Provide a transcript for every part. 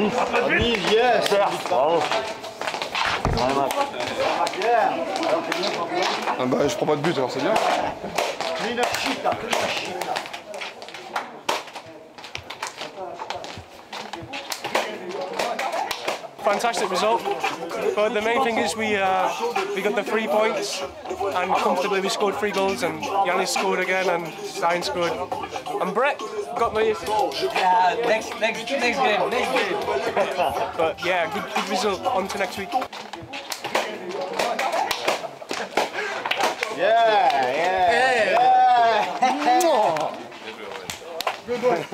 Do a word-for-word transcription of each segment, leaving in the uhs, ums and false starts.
Nice. Nice, yes. Bravo. Ah bah je prends pas de but alors c'est bien. Fantastic result, but the main thing is we uh, we got the three points and comfortably we scored three goals and Yannis scored again and Stein scored and Brett got the yeah, next next next game next game. But yeah, good good result. On to next week. Yeah, yeah, yeah. yeah. Good one.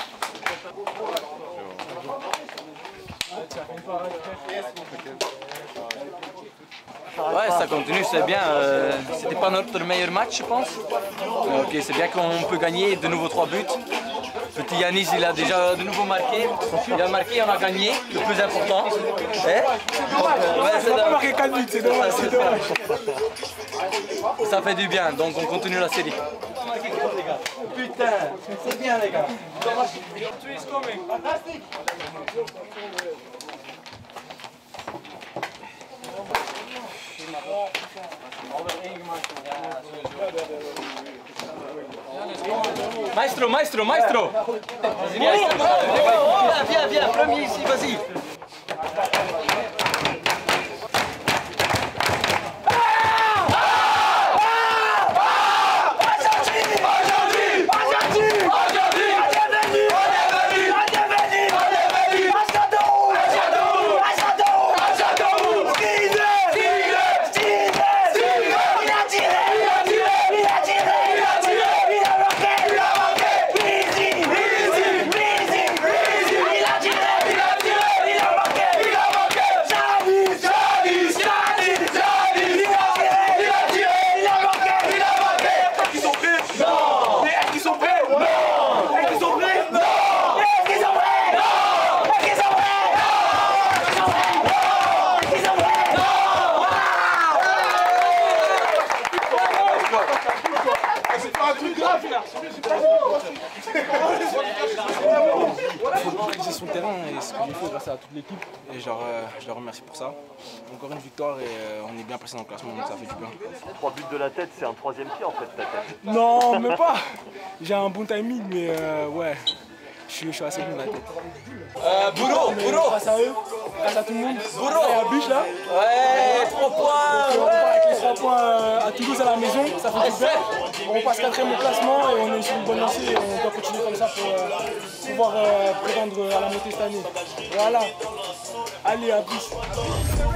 Ouais, ça continue, c'est bien. Euh, C'était pas notre meilleur match, je pense. Euh, ok, c'est bien qu'on peut gagner de nouveau trois buts. Petit Yannis, il a déjà de nouveau marqué. Il a marqué, on a gagné, le plus important. Eh donc, euh, ouais, c'est pas marqué quatre buts, c'est dommage, c'est dommage. Ça fait du bien, donc on continue la série. Putain, c'est bien les gars. Maestro, maestro, maestro. Viens, viens, viens, premier ici, vas-y. Il faut maîtriser son terrain et ce que j'ai fait grâce à toute l'équipe et je leur, euh, je leur remercie pour ça. Encore une victoire et euh, on est bien passé dans le classement donc ça fait du bien. Trois buts de la tête, c'est un troisième pied en fait ta tête. Non, mais pas. J'ai un bon timing mais euh, ouais, je suis, je suis assez bon de la tête. Euh, Bourreau, Bourreau. Grâce à eux, grâce à tout le monde. Bourreau. Il y a un but là. Ouais, trois points. On repart avec les trois points euh, à Toulouse à la maison, ça fait du bien. On passe quatrième au classement et on est sur une bonne lancée et on doit continuer comme ça pour euh, pouvoir euh, prétendre à la montée cette année. Voilà. Allez, à plus.